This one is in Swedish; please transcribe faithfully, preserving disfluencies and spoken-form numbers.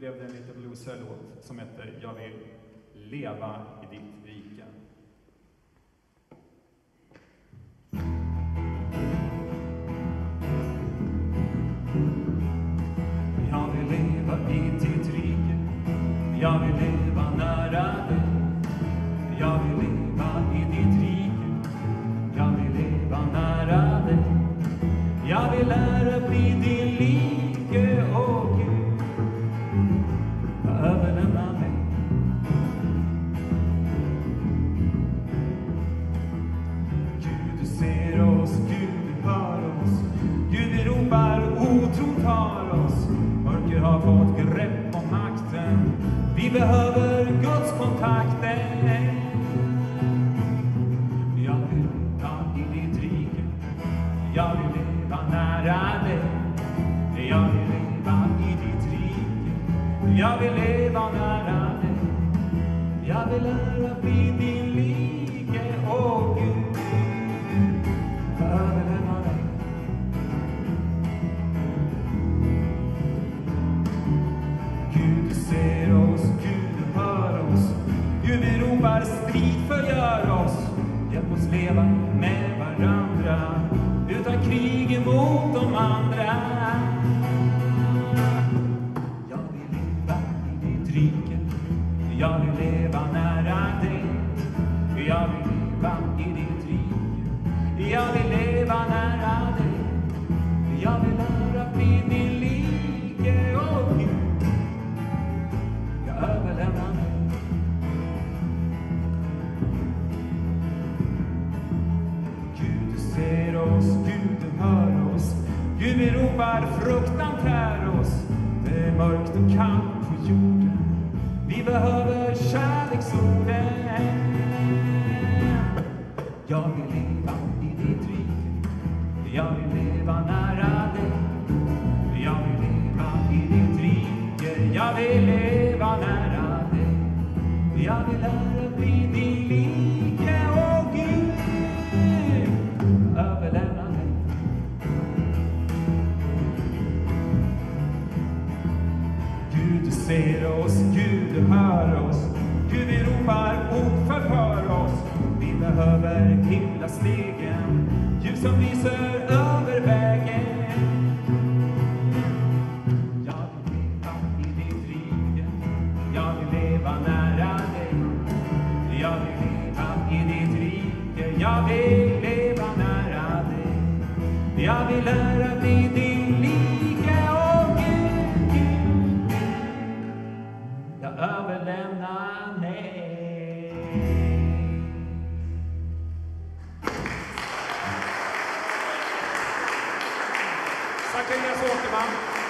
blev det en lite bluesig låt som heter Jag vill leva i ditt rike. Jag vill leva i ditt rike, jag vill leva nära dig. Jag vill leva i ditt rike, jag vill leva nära dig. Jag vill lära bli din like, åh Gud, överlämna mig. Gud, du ser oss, Gud, du hör oss. Gud, vi ropar, otron tar oss. Mörker har fått grepp om makten. Vi behöver Guds kontakter. Jag vill leva i ditt rike, jag vill leva nära dig. Jag vill leva i ditt rike, jag vill leva nära dig. Jag vill lära bli din like, åh Gud, överlämna dig. Gud, du ser oss, Gud, du hör oss. Gud, vi ropar, strid förgör oss. Hjälp oss leva med varandra, utan krig emot de andra. Jag vill leva i ditt rike, jag vill leva nära dig. Jag vill leva i ditt rike, jag vill leva nära dig. Jag vill lära bli din like, åh Gud, jag överlämnar mig. Gud, du ser oss, Gud, du hör oss. Gud, vi ropar, fruktan tär oss. Det är mörkt och kallt på jorden. Vi behöver kärleksorden. Jag vill leva i ditt rike, jag vill leva nära dig. Jag vill leva i ditt rike, jag vill leva nära dig. Jag vill lära bli din like, åh Gud, överlämna mig. Gud, du ser oss, Gud, du hör oss. Gud, vi ropar, ord förför oss. Vi behöver himlastegen, ljus som lyser över vägen. Jag vill leva i ditt rike, jag vill leva nära dig. Jag vill leva i ditt rike, jag vill leva nära dig. Jag vill lära bli din like, åh Gud, Gud, jag överlämnar mig. Zacharias Åkerman.